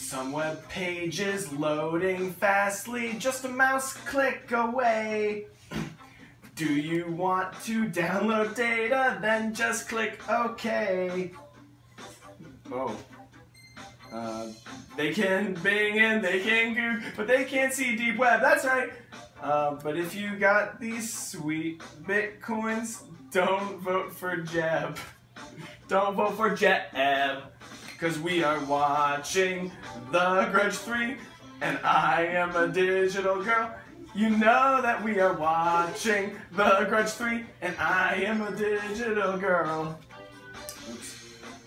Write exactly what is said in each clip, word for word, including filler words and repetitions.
Some web pages loading fastly, just a mouse click away. Do you want to download data? Then just click OK. Oh. Uh, they can Bing and they can Google, but they can't see deep web. That's right. Uh, but if you got these sweet bitcoins, don't vote for Jeb. Don't vote for Jeb. Because we are watching The Grudge three, and I am a digital girl. You know that we are watching The Grudge three, and I am a digital girl. Oops.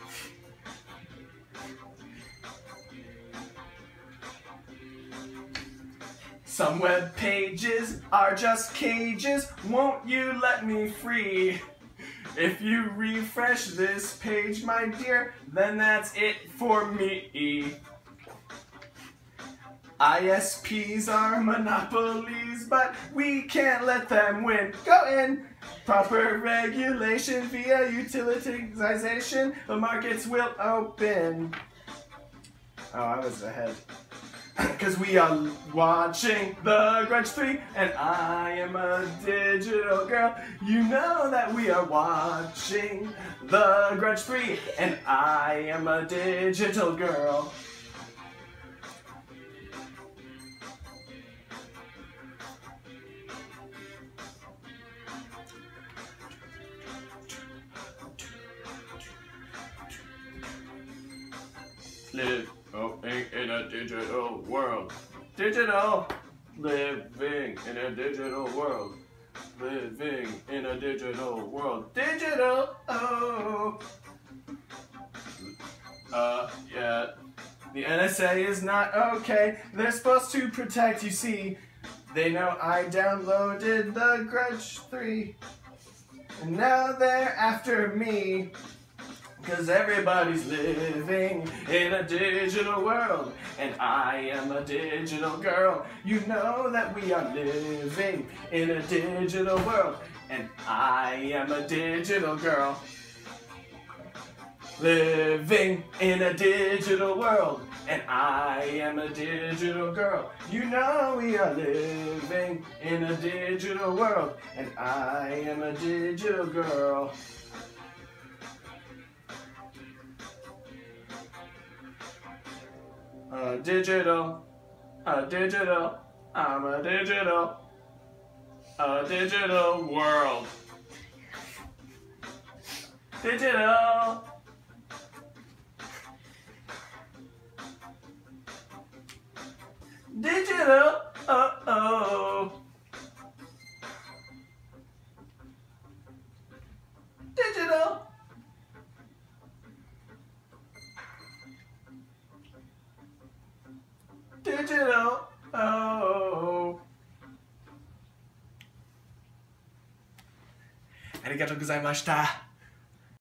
Some web pages are just cages. Won't you let me free? If you refresh this page, my dear, then that's it for me. I S Ps are monopolies, but we can't let them win. Go in! Proper regulation via utilitization, the markets will open. Oh, I was ahead. Because we are watching The Grudge three, and I am a digital girl. You know that we are watching The Grudge three, and I am a digital girl. Live oh, in a digital world. Digital. Living in a digital world. Living in a digital world. Digital. Oh. Uh, yeah. The N S A is not okay. They're supposed to protect you, see. They know I downloaded The Grudge three. And now they're after me. Because everybody's living in a digital world, and I am a digital girl. You know that we are living in a digital world, and I am a digital girl. Living in a digital world, and I am a digital girl. You know we are living in a digital world, and I am a digital girl. A digital, a digital, I'm a digital, a digital world. Digital. Digital, uh-oh. Digital. Digital, oh. Arigatou gozaimashita.